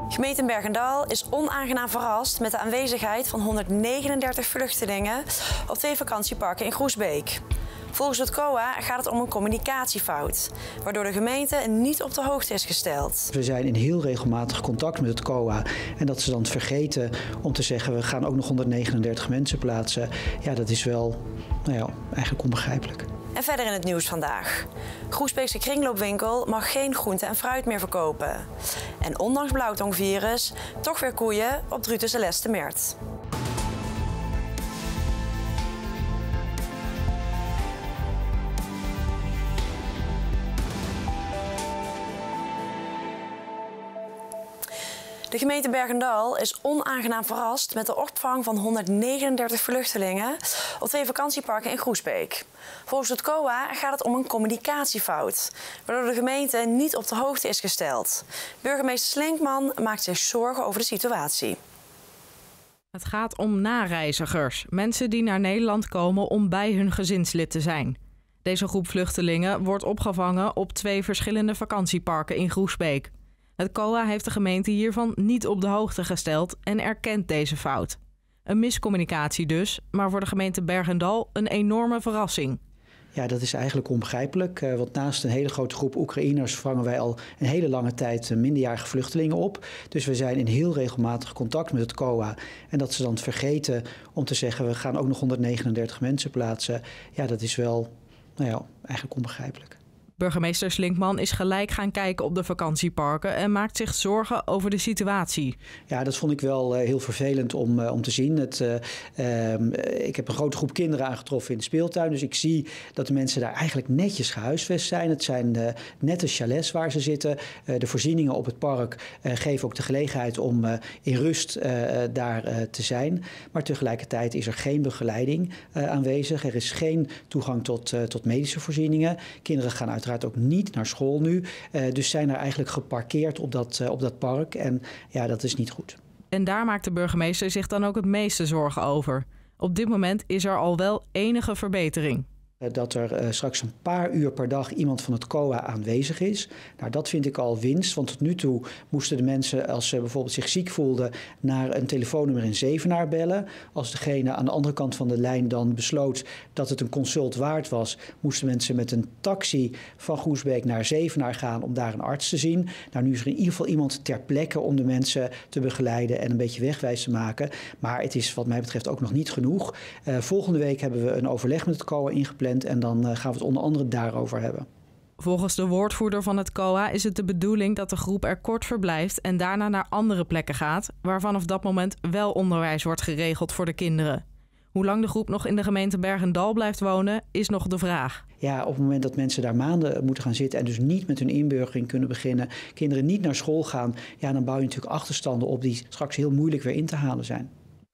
Gemeente Bergendal is onaangenaam verrast met de aanwezigheid van 139 vluchtelingen op 2 vakantieparken in Groesbeek. Volgens het COA gaat het om een communicatiefout, waardoor de gemeente niet op de hoogte is gesteld. We zijn in heel regelmatig contact met het COA en dat ze dan vergeten om te zeggen we gaan ook nog 139 mensen plaatsen. Ja, dat is wel eigenlijk onbegrijpelijk. En verder in het nieuws vandaag. Groesbeekse kringloopwinkel mag geen groente en fruit meer verkopen. En ondanks blauwtongvirus toch weer koeien op Druten Celeste Mert. De gemeente Bergendal is onaangenaam verrast met de opvang van 139 vluchtelingen op 2 vakantieparken in Groesbeek. Volgens het COA gaat het om een communicatiefout, waardoor de gemeente niet op de hoogte is gesteld. Burgemeester Slinkman maakt zich zorgen over de situatie. Het gaat om nareizigers, mensen die naar Nederland komen om bij hun gezinslid te zijn. Deze groep vluchtelingen wordt opgevangen op 2 verschillende vakantieparken in Groesbeek. Het COA heeft de gemeente hiervan niet op de hoogte gesteld en erkent deze fout. Een miscommunicatie dus, maar voor de gemeente Bergendal een enorme verrassing. Ja, dat is eigenlijk onbegrijpelijk. Want naast een hele grote groep Oekraïners vangen wij al een hele lange tijd minderjarige vluchtelingen op. Dus we zijn in heel regelmatig contact met het COA. En dat ze dan vergeten om te zeggen we gaan ook nog 139 mensen plaatsen. Ja, dat is wel eigenlijk onbegrijpelijk. Burgemeester Slinkman is gelijk gaan kijken op de vakantieparken en maakt zich zorgen over de situatie. Ja, dat vond ik wel heel vervelend om te zien. Ik heb een grote groep kinderen aangetroffen in de speeltuin. Dus ik zie dat de mensen daar eigenlijk netjes gehuisvest zijn. Het zijn nette chalets waar ze zitten. De voorzieningen op het park geven ook de gelegenheid om in rust daar te zijn. Maar tegelijkertijd is er geen begeleiding aanwezig. Er is geen toegang tot medische voorzieningen. Kinderen gaan uiteraard ook niet naar school nu. Dus zijn er eigenlijk geparkeerd op dat park. En ja, dat is niet goed. En daar maakt de burgemeester zich dan ook het meeste zorgen over. Op dit moment is er al wel enige verbetering. Dat er straks een paar uur per dag iemand van het COA aanwezig is. Nou, dat vind ik al winst. Want tot nu toe moesten de mensen, als ze bijvoorbeeld zich ziek voelden, naar een telefoonnummer in Zevenaar bellen. Als degene aan de andere kant van de lijn dan besloot dat het een consult waard was, moesten mensen met een taxi van Groesbeek naar Zevenaar gaan om daar een arts te zien. Nou, nu is er in ieder geval iemand ter plekke om de mensen te begeleiden en een beetje wegwijs te maken. Maar het is wat mij betreft ook nog niet genoeg. Volgende week hebben we een overleg met het COA ingepland. En dan gaan we het onder andere daarover hebben. Volgens de woordvoerder van het COA is het de bedoeling dat de groep er kort verblijft en daarna naar andere plekken gaat, waar vanaf dat moment wel onderwijs wordt geregeld voor de kinderen. Hoe lang de groep nog in de gemeente Bergendal blijft wonen, is nog de vraag. Ja, op het moment dat mensen daar maanden moeten gaan zitten en dus niet met hun inburgering kunnen beginnen, kinderen niet naar school gaan, ja, dan bouw je natuurlijk achterstanden op die straks heel moeilijk weer in te halen zijn.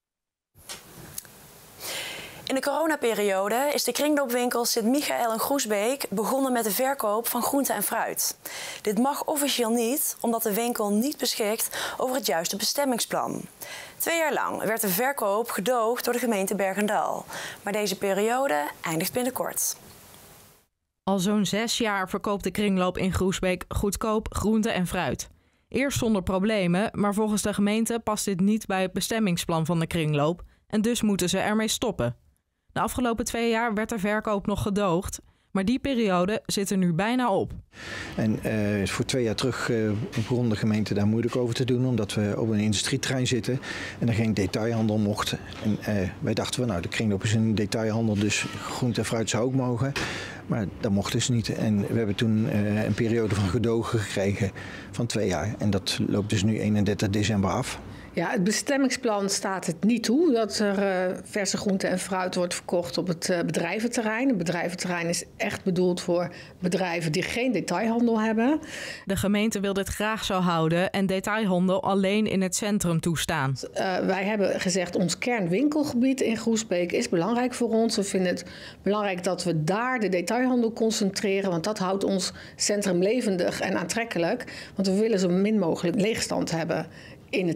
In de coronaperiode is de kringloopwinkel Sint-Michael in Groesbeek begonnen met de verkoop van groente en fruit. Dit mag officieel niet, omdat de winkel niet beschikt over het juiste bestemmingsplan. 2 jaar lang werd de verkoop gedoogd door de gemeente Bergendal. Maar deze periode eindigt binnenkort. Al zo'n 6 jaar verkoopt de kringloop in Groesbeek goedkoop groente en fruit. Eerst zonder problemen, maar volgens de gemeente past dit niet bij het bestemmingsplan van de kringloop en dus moeten ze ermee stoppen. De afgelopen 2 jaar werd de verkoop nog gedoogd, maar die periode zit er nu bijna op. En voor 2 jaar terug begon de gemeente daar moeilijk over te doen, omdat we op een industrieterrein zitten en er geen detailhandel mocht. En wij dachten de kringloop is een detailhandel, dus groente en fruit zou ook mogen. Maar dat mocht dus niet. En we hebben toen een periode van gedogen gekregen van 2 jaar. En dat loopt dus nu 31 december af. Ja, het bestemmingsplan staat het niet toe dat er verse groente en fruit wordt verkocht op het bedrijventerrein. Het bedrijventerrein is echt bedoeld voor bedrijven die geen detailhandel hebben. De gemeente wil dit graag zo houden en detailhandel alleen in het centrum toestaan. Wij hebben gezegd ons kernwinkelgebied in Groesbeek is belangrijk voor ons. We vinden het belangrijk dat we daar de detailhandel concentreren, want dat houdt ons centrum levendig en aantrekkelijk. Want we willen zo min mogelijk leegstand hebben in het centrum.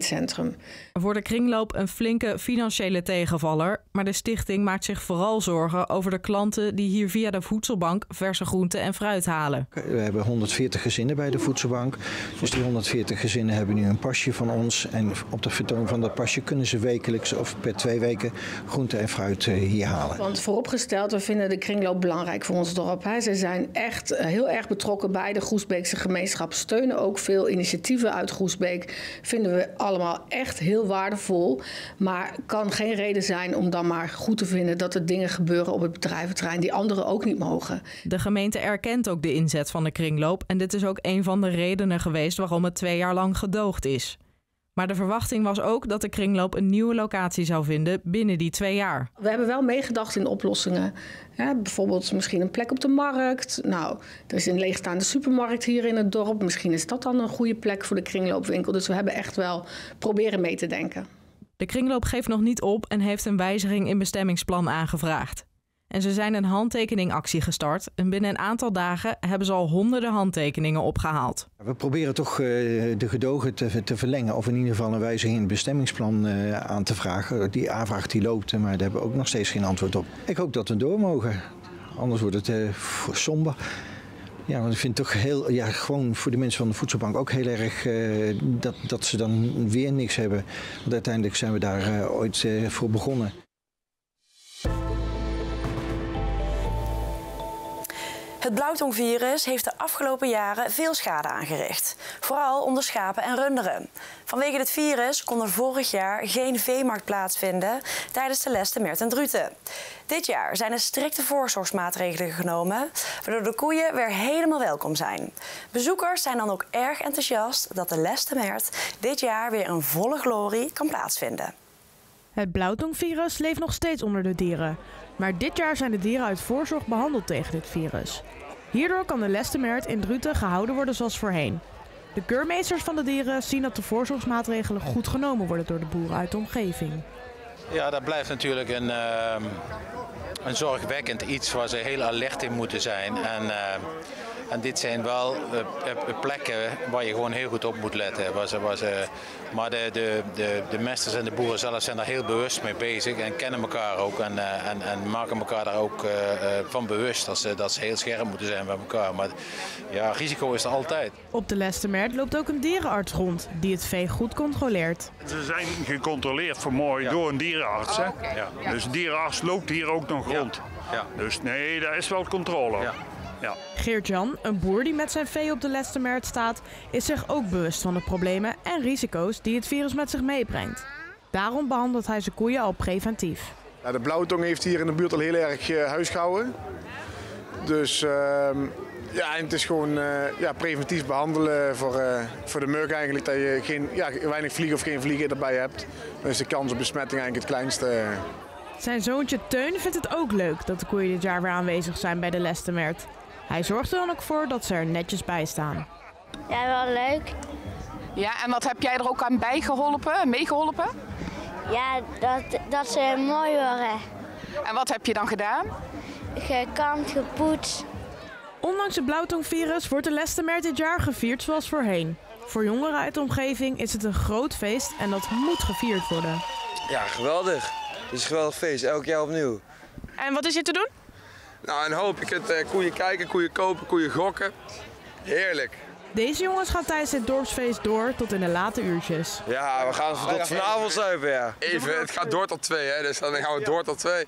centrum. Voor de kringloop een flinke financiële tegenvaller, maar de stichting maakt zich vooral zorgen over de klanten die hier via de voedselbank verse groenten en fruit halen. We hebben 140 gezinnen bij de voedselbank. Dus die 140 gezinnen hebben nu een pasje van ons. En op de vertoon van dat pasje kunnen ze wekelijks of per 2 weken groente en fruit hier halen. Want vooropgesteld, we vinden de kringloop belangrijk voor ons dorp. Ze zijn echt heel erg betrokken bij de Groesbeekse gemeenschap. Steunen ook veel initiatieven uit Groesbeek. Vinden we allemaal echt heel waardevol. Maar kan geen reden zijn om dan maar goed te vinden dat er dingen gebeuren op het bedrijventerrein die anderen ook niet mogen. De gemeente erkent ook de inzet van de kringloop en dit is ook een van de redenen geweest waarom het 2 jaar lang gedoogd is. Maar de verwachting was ook dat de kringloop een nieuwe locatie zou vinden binnen die 2 jaar. We hebben wel meegedacht in oplossingen. Ja, bijvoorbeeld misschien een plek op de markt. Nou, er is een leegstaande supermarkt hier in het dorp. Misschien is dat dan een goede plek voor de kringloopwinkel. Dus we hebben echt wel proberen mee te denken. De kringloop geeft nog niet op en heeft een wijziging in bestemmingsplan aangevraagd. En ze zijn een handtekeningactie gestart en binnen een aantal dagen hebben ze al honderden handtekeningen opgehaald. We proberen toch de gedogen te verlengen of in ieder geval een wijziging in het bestemmingsplan aan te vragen. Die aanvraag die loopt, maar daar hebben we ook nog steeds geen antwoord op. Ik hoop dat we door mogen, anders wordt het somber. Ja, want ik vind het toch heel, gewoon voor de mensen van de voedselbank ook heel erg dat ze dan weer niks hebben. Want uiteindelijk zijn we daar ooit voor begonnen. Het blauwtongvirus heeft de afgelopen jaren veel schade aangericht. Vooral onder schapen en runderen. Vanwege dit virus kon er vorig jaar geen veemarkt plaatsvinden tijdens de Lestemeert en Druten. Dit jaar zijn er strikte voorzorgsmaatregelen genomen, waardoor de koeien weer helemaal welkom zijn. Bezoekers zijn dan ook erg enthousiast dat de Lestemeert dit jaar weer in volle glorie kan plaatsvinden. Het blauwtongvirus leeft nog steeds onder de dieren. Maar dit jaar zijn de dieren uit voorzorg behandeld tegen dit virus. Hierdoor kan de Lestemeert in Druten gehouden worden zoals voorheen. De keurmeesters van de dieren zien dat de voorzorgsmaatregelen goed genomen worden door de boeren uit de omgeving. Ja, dat blijft natuurlijk een zorgwekkend iets waar ze heel alert in moeten zijn. En dit zijn wel plekken waar je gewoon heel goed op moet letten. Maar de mesters en de boeren zelf zijn daar heel bewust mee bezig en kennen elkaar ook. En maken elkaar daar ook van bewust dat ze heel scherp moeten zijn bij elkaar. Maar ja, risico is er altijd. Op de Lestemeert loopt ook een dierenarts rond die het vee goed controleert. Ze zijn gecontroleerd vanmorgen door een dierenarts. Hè? Okay. Ja. Dus de dierenarts loopt hier ook nog rond. Ja. Dus nee, daar is wel controle. Ja. Ja. Geert-Jan, een boer die met zijn vee op de Lestemeert staat, is zich ook bewust van de problemen en risico's die het virus met zich meebrengt. Daarom behandelt hij zijn koeien al preventief. Ja, de blauwtong heeft hier in de buurt al heel erg huis gehouden. Dus en het is gewoon preventief behandelen voor de mug eigenlijk. Dat je weinig vliegen of geen vliegen erbij hebt. Dan is de kans op besmetting eigenlijk het kleinste. Zijn zoontje Teun vindt het ook leuk dat de koeien dit jaar weer aanwezig zijn bij de Lestemeert. Hij zorgt er dan ook voor dat ze er netjes bij staan. Ja, wel leuk. Ja, en wat heb jij er ook aan meegeholpen? Ja, dat ze mooi worden. En wat heb je dan gedaan? Gekamd, gepoetst. Ondanks het blauwtongvirus wordt de Lestemeert dit jaar gevierd zoals voorheen. Voor jongeren uit de omgeving is het een groot feest en dat moet gevierd worden. Ja, geweldig. Het is een geweldig feest, elk jaar opnieuw. En wat is hier te doen? Nou, een hoop. Je kunt koeien kijken, koeien kopen, koeien gokken. Heerlijk. Deze jongens gaan tijdens het dorpsfeest door tot in de late uurtjes. Ja, we gaan tot vanavond zuipen, ja. Even, het gaat door tot 2, hè, dus dan gaan we door tot 2.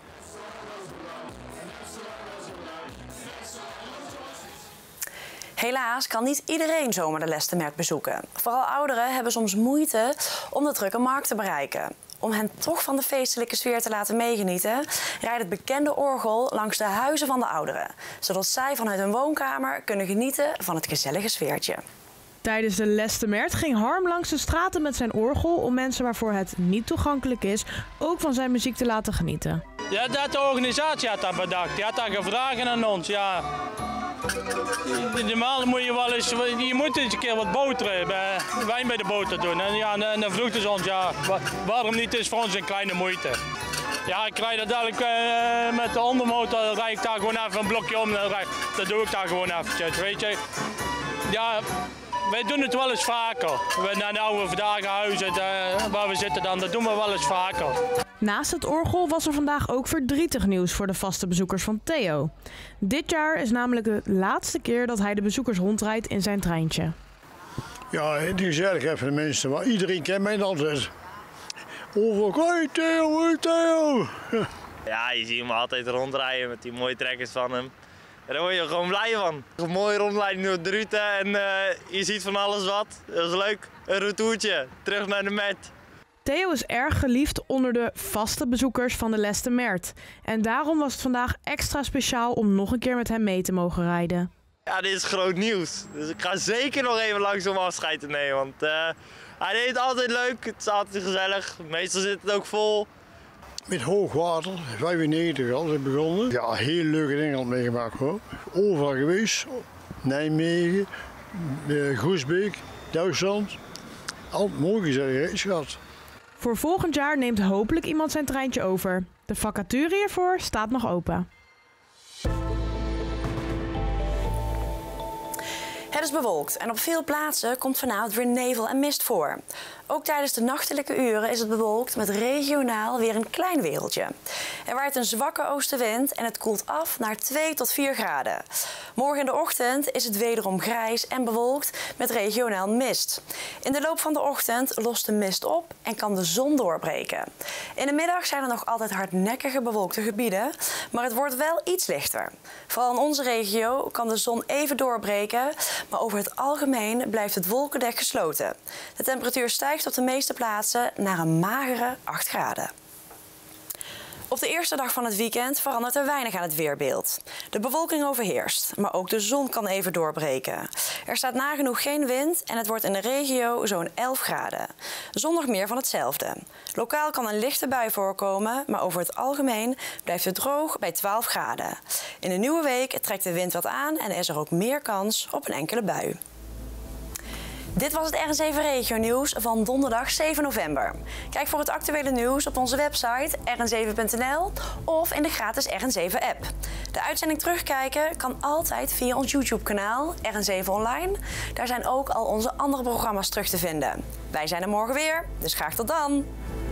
Helaas kan niet iedereen zomaar de Lestemeert bezoeken. Vooral ouderen hebben soms moeite om de drukke markt te bereiken. Om hen toch van de feestelijke sfeer te laten meegenieten, rijdt het bekende orgel langs de huizen van de ouderen. Zodat zij vanuit hun woonkamer kunnen genieten van het gezellige sfeertje. Tijdens de Lestemeert ging Harm langs de straten met zijn orgel om mensen waarvoor het niet toegankelijk is ook van zijn muziek te laten genieten. Ja, dat de organisatie had dat bedacht. Die had dat gevraagd aan ons, ja. Normaal moet je moet eens een keer wat boteren, wijn bij de boter doen. En dan vroeg ze ons, ja, waarom niet, is voor ons een kleine moeite. Ja, ik rijd dat dadelijk met de ondermotor, dan rijd ik daar gewoon even een blokje om, dan doe ik daar gewoon eventjes, weet je. Ja, wij doen het wel eens vaker. Naar de oude Verdagenhuis waar we zitten dan, dat doen we wel eens vaker. Naast het orgel was er vandaag ook verdrietig nieuws voor de vaste bezoekers van Theo. Dit jaar is namelijk de laatste keer dat hij de bezoekers rondrijdt in zijn treintje. Ja, het is gezellig even de mensen, maar iedereen kent mij altijd. Hoi Theo, hoi Theo. Ja, je ziet hem altijd rondrijden met die mooie trekkers van hem. En daar word je gewoon blij van. Een mooie rondleiding door Druten en je ziet van alles wat. Dat is leuk. Een retourtje, terug naar de Met. Theo is erg geliefd onder de vaste bezoekers van de Leste Mert. En daarom was het vandaag extra speciaal om nog een keer met hem mee te mogen rijden. Ja, dit is groot nieuws. Dus ik ga zeker nog even langs om afscheid te nemen. Want hij deed het altijd leuk, het is altijd gezellig. Meestal zit het ook vol. Met hoogwater, 95 altijd begonnen. Ja, heel leuke dingen al meegemaakt hoor. Overal geweest. Nijmegen, Groesbeek, Duitsland. Altijd mooi gezellig gehad. Voor volgend jaar neemt hopelijk iemand zijn treintje over. De vacature hiervoor staat nog open. Het is bewolkt en op veel plaatsen komt vanavond weer nevel en mist voor. Ook tijdens de nachtelijke uren is het bewolkt met regionaal weer een klein wereldje. Er waait een zwakke oostenwind en het koelt af naar 2 tot 4 graden. Morgen in de ochtend is het wederom grijs en bewolkt met regionaal mist. In de loop van de ochtend lost de mist op en kan de zon doorbreken. In de middag zijn er nog altijd hardnekkige bewolkte gebieden, maar het wordt wel iets lichter. Vooral in onze regio kan de zon even doorbreken, maar over het algemeen blijft het wolkendek gesloten. De temperatuur stijgt op de meeste plaatsen naar een magere 8 graden. Op de eerste dag van het weekend verandert er weinig aan het weerbeeld. De bewolking overheerst, maar ook de zon kan even doorbreken. Er staat nagenoeg geen wind en het wordt in de regio zo'n 11 graden. Zondag meer van hetzelfde. Lokaal kan een lichte bui voorkomen, maar over het algemeen blijft het droog bij 12 graden. In de nieuwe week trekt de wind wat aan en is er ook meer kans op een enkele bui. Dit was het RN7 Regio Nieuws van donderdag 7 november. Kijk voor het actuele nieuws op onze website rn7.nl of in de gratis RN7-app. De uitzending terugkijken kan altijd via ons YouTube-kanaal RN7 Online. Daar zijn ook al onze andere programma's terug te vinden. Wij zijn er morgen weer, dus graag tot dan!